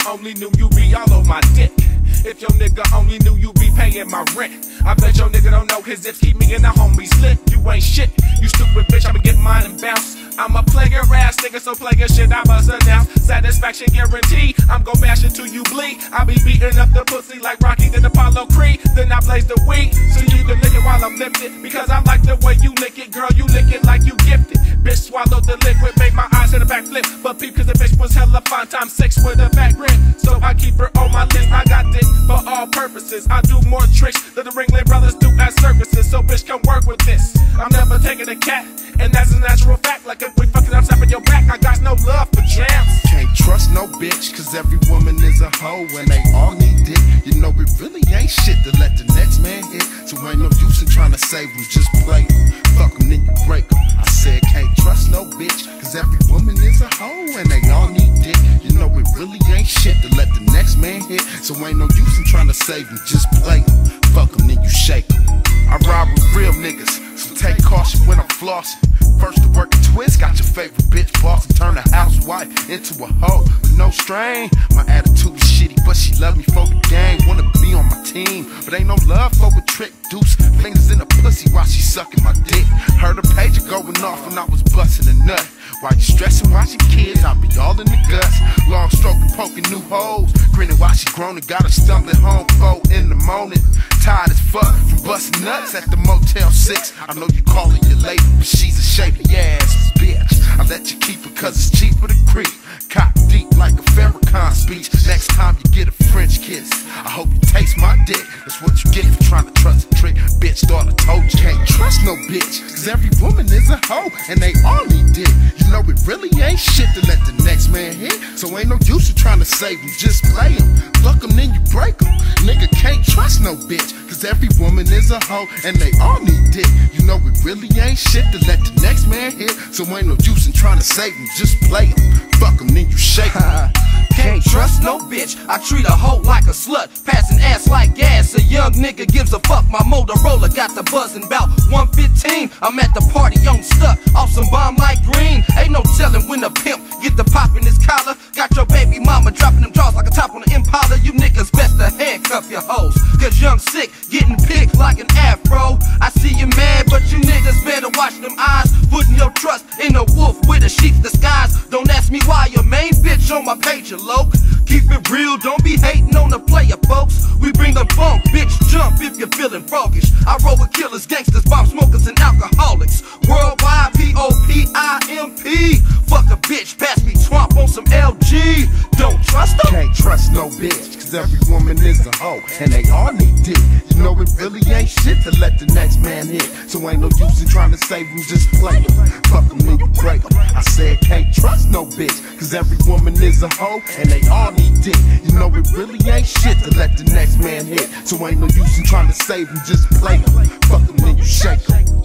only knew you be all on my dick. If your nigga only knew you be paying my rent. I bet your nigga don't know his zips keep me and the homies lit. You ain't shit, you stupid bitch, I'ma get mine and bounce. I'm a player ass nigga, so player shit I must announce. Satisfaction guarantee, I'm gon' bash it till you bleed. I be beating up the pussy like Rocky did Apollo Creed. Then I blaze the weed, so you can lick it while I'm lifted. Because I like the way you lick it, girl, you lick it like you gifted. Bitch swallowed the liquid, made my eyes hit a backflip. But peep, cause the bitch was hella fine, times 6 with a fat grin. So I keep her on my list, I got dick for all purposes. I do more tricks than the Ringling Brothers do at circuses. So bitch, come work with this. I'm never taking a cat, and that's a natural fact. Like if we fucking, I'm slapping your back. I got no love for jams. Can't trust no bitch, cause every woman is a hoe and they all need dick. You know it really ain't shit to let the next man hit. So ain't no use in trying to save them, just play them. Fuck them, then you break them. I said can't trust no bitch, cause every woman is a hoe and they all need dick. You know it really ain't shit to let the next man hit. So ain't no use in trying to save them, just play them. Fuck them, then you shake them. I ride with real niggas, so take caution when I'm flossing. First to work a twist, got your favorite bitch boss and turn a housewife into a hoe with no strain. My attitude is shitty, but she love me for the gang. Wanna be on my team, but ain't no love for a trick. Deuce, fingers in the pussy while she sucking my dick. Heard a pager going off when I was busting a nut. While you stressing watching kids, I be all in the guts. Long stroking, poking new holes. Grinning while she groaning, got her stumbling home 4 in the morning. Tired as fuck from busting nuts at the Motel 6. I know you calling your lady, but she's a shady ass bitch. I let you keep her cause it's cheaper to creep. Cock deep like a Farrakhan speech. Next time you get a French kiss, I hope you taste my dick. That's what you get for trying to trust a trick. Bitch, thought I told you. Can't trust no bitch, cause every woman is a hoe and they all need dick. You know it really ain't shit to let the next man hit. So ain't no use in trying to save them, just play them. Fuck them, then you break them. Nigga can't trust no bitch, cause every woman is a hoe and they all need dick. You know it really ain't shit to let the next man hit. So ain't no use in trying to save them, just play them. Fuck them, then you shake them. Can't trust no bitch, I treat a hoe like a slut. Passing ass like gas, a young nigga gives a fuck. My Motorola got the buzzing bout 115. I'm at the party on stuck, off some bomb like green. Ain't no telling when the pimp get the pop in his collar. Got your baby mama dropping them jaws like a top on the Impala. You niggas best to handcuff your hoes, cause young sick, getting picked like an afro. I see you mad, but you niggas better watch them eyes. Putting your trust in a wolf with a sheep's disguise. Don't ask me why your main bitch on my page, you loke. Keep it real, don't be hating on the player, folks. We bring the funk, bitch, jump if you're feeling froggish. I roll with killers, gangsters, bomb smokers, and alcoholics. Worldwide, P-O-P-I-M-P. Fuck a bitch, pass me swamp on some LG. Don't trust them. Can't trust no bitch, cause every woman is a hoe and they all need dick. You know it really ain't shit to let the next man hit. So ain't no use in trying to save them, just play them. Fuck them, then you break them. I said can't trust no bitch, cause every woman is a hoe and they all need dick. You know it really ain't shit to let the next man hit. So ain't no use in trying to save them, just play them. Fuck them, then you shake them.